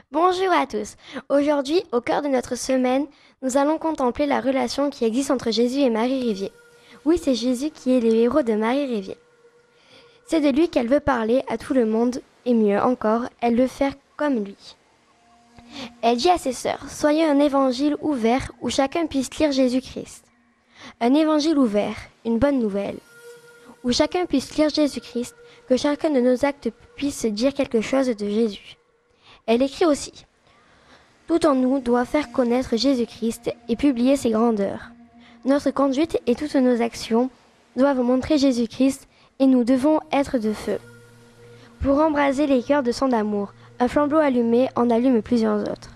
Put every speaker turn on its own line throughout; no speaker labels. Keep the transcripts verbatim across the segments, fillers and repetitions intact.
Bonjour à tous. Aujourd'hui, au cœur de notre semaine, nous allons contempler la relation qui existe entre Jésus et Marie Rivier. Oui, c'est Jésus qui est le héros de Marie Rivier. C'est de lui qu'elle veut parler à tout le monde, et mieux encore, elle veut faire comme lui. Elle dit à ses sœurs, soyez un évangile ouvert où chacun puisse lire Jésus-Christ. Un évangile ouvert, une bonne nouvelle, où chacun puisse lire Jésus-Christ, que chacun de nos actes puisse dire quelque chose de Jésus. Elle écrit aussi, tout en nous doit faire connaître Jésus-Christ et publier ses grandeurs. Notre conduite et toutes nos actions doivent montrer Jésus-Christ et nous devons être de feu. Pour embraser les cœurs de son amour, un flambeau allumé en allume plusieurs autres.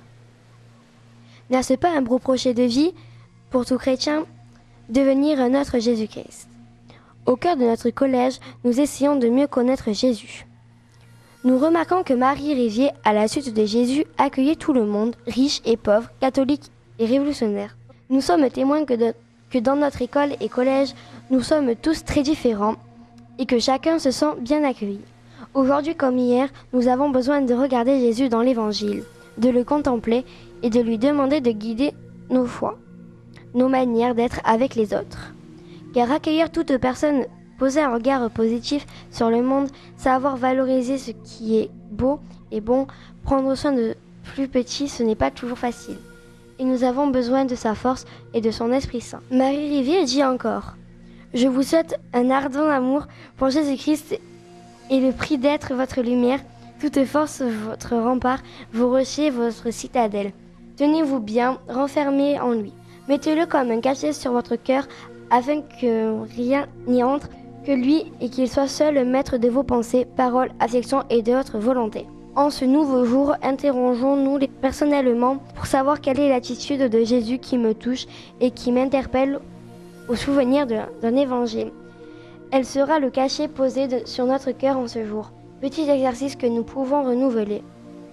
N'est-ce pas un beau projet de vie pour tout chrétien? Devenir un autre Jésus-Christ. Au cœur de notre collège, nous essayons de mieux connaître Jésus. Nous remarquons que Marie Rivier, à la suite de Jésus, accueillait tout le monde, riche et pauvre, catholique et révolutionnaire. Nous sommes témoins que, de, que dans notre école et collège, nous sommes tous très différents et que chacun se sent bien accueilli. Aujourd'hui comme hier, nous avons besoin de regarder Jésus dans l'Évangile, de le contempler et de lui demander de guider nos choix, nos manières d'être avec les autres. Car accueillir toute personne, poser un regard positif sur le monde, savoir valoriser ce qui est beau et bon, prendre soin de plus petits, ce n'est pas toujours facile. Et nous avons besoin de sa force et de son Esprit Saint. Marie Rivier dit encore, « Je vous souhaite un ardent amour pour Jésus-Christ et le prix d'être votre lumière, toute force, votre rempart, vos rochers, votre citadelle. Tenez-vous bien, renfermez en lui. Mettez-le comme un cachet sur votre cœur afin que rien n'y entre que lui et qu'il soit seul le maître de vos pensées, paroles, affections et de votre volonté. En ce nouveau jour, interrogeons-nous personnellement pour savoir quelle est l'attitude de Jésus qui me touche et qui m'interpelle au souvenir d'un évangile. Elle sera le cachet posé de, sur notre cœur en ce jour. Petit exercice que nous pouvons renouveler.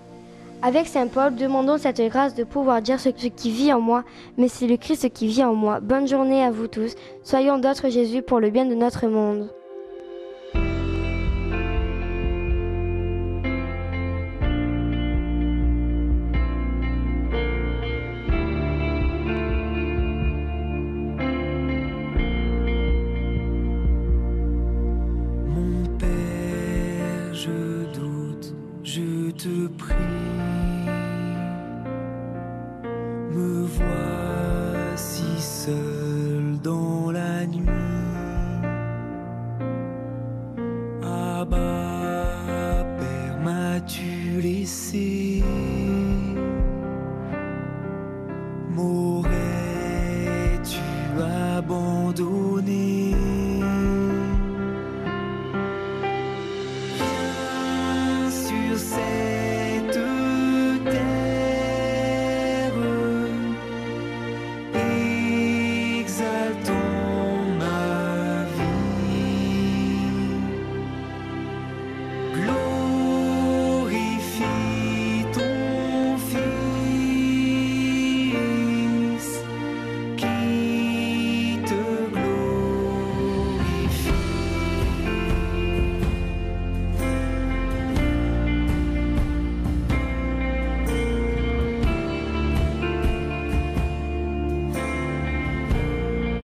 Avec Saint Paul, demandons cette grâce de pouvoir dire ce, ce qui vit en moi, mais c'est le Christ qui vit en moi. Bonne journée à vous tous. Soyons d'autres Jésus pour le bien de notre monde.
Mon Père, je doute, je te prie. Me voici seul dans la nuit. Abba, Père, m'as-tu laissé?